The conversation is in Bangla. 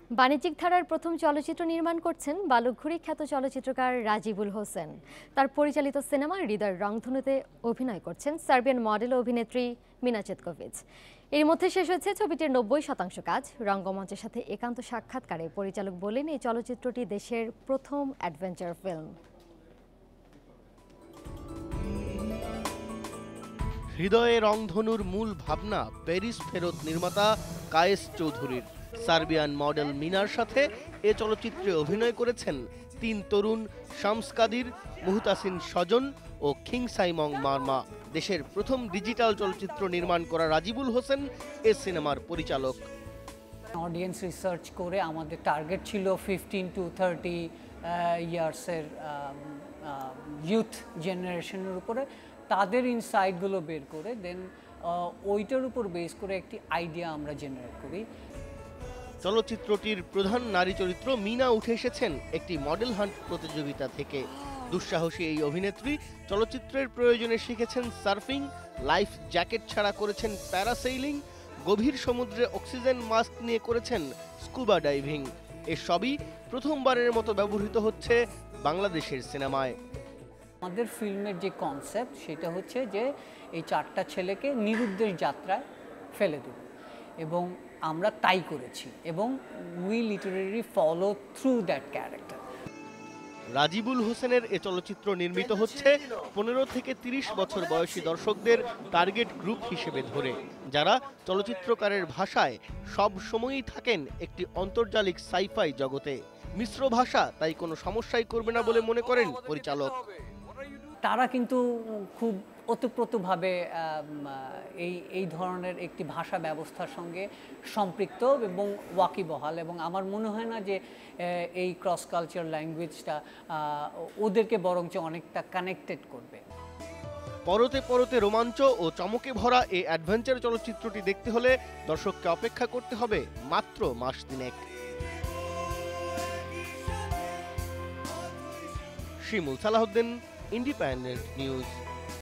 বাণিজ্যিক ধারার প্রথম চলচ্চিত্র নির্মাণ করছেন বালুঘুরি খ্যাত চলচ্চিত্রকার রাজিবুল হোসেন। তার পরিচালিত সিনেমা হৃদয়ের রংধনুতে অভিনয় করছেন সার্বিয়ান মডেল অভিনেত্রী মিনা। এর মধ্যে শেষ হয়েছে ছবিটির ৯০% কাজ। রঙ্গমঞ্চের সাথে একান্ত সাক্ষাৎকারে পরিচালক বলেন, এই চলচ্চিত্রটি দেশের প্রথম অ্যাডভেঞ্চার ফিল্ম। হৃদয়ে রংধনুর মূল ভাবনা প্যারিস ফেরত নির্মাতা কায়েস চৌধুরীর। সার্বিয়ান মডেল মিনার সাথে এ চলচ্চিত্রে অভিনয় করেছেন ৩ তরুণ শামস কাদির, মুহতাসিন শজন ও খিং সাইমং মারমা। দেশের প্রথম ডিজিটাল চলচ্চিত্র নির্মাণ করা রাজিবুল হোসেন এ সিনেমার পরিচালক। অডিয়েন্স রিসার্চ করে আমাদের টার্গেট ছিল 15 to 30 ইয়ার্সের ইউথ জেনারেশনের উপরে, তাদের ইনসাইটগুলো বের করে দেন ওইটার উপর বেস করে একটি আইডিয়া আমরা জেনারেট করি। চলচ্চিত্রটির প্রধান নারী চরিত্র মিনা উঠে এসেছেন একটি মডেল হান্ট প্রতিযোগিতা থেকে। দুঃসাহসী এই অভিনেত্রী চলচ্চিত্রের প্রয়োজনে শিখেছেন সার্ফিং, লাইফ জ্যাকেট ছাড়া করেছেন প্যারাসেইলিং, গভীর সমুদ্রে অক্সিজেন মাস্ক নিয়ে করেছেন স্কুবা ডাইভিং। এসবই প্রথমবারের মতো ব্যবহৃত হচ্ছে বাংলাদেশের সিনেমায়। আমাদের ফিল্মের যে কনসেপ্ট সেটা হচ্ছে যে এই 4টা ছেলেকে নিরুদ্দেশ যাত্রায় ফেলে দেব, এবং আমরা তাই করেছি, এবং we literally follow through that character. Rajibul হোসেনের এ চলচ্চিত্র নির্মিত হচ্ছে 15 থেকে 30 বছর বয়সী দর্শকদের টার্গেট গ্রুপ হিসেবে ধরে, যারা চলচ্চিত্রকারের ভাষায় সব সময়ই থাকেন একটি আন্তর্জালিক সাইফাই জগতে। মিশ্র ভাষা তাই কোনো সমস্যাই করবে না বলে মনে করেন পরিচালক। তারা কিন্তু খুব ওতপ্রোতভাবে এই ধরনের একটি ভাষা ব্যবস্থার সঙ্গে সম্পৃক্ত এবং ওয়াকিবহাল, এবং আমার মনে হয় না যে এই ক্রস কালচার ল্যাঙ্গুয়েজটা ওদেরকে বরঞ্চ অনেকটা কানেক্টেড করবে। পরতে পরতে রোমাঞ্চ ও চমকে ভরা এই অ্যাডভেঞ্চার চলচ্চিত্রটি দেখতে হলে দর্শককে অপেক্ষা করতে হবে মাত্র মাস দিনেক। Shimul, Salahuddin, independent news.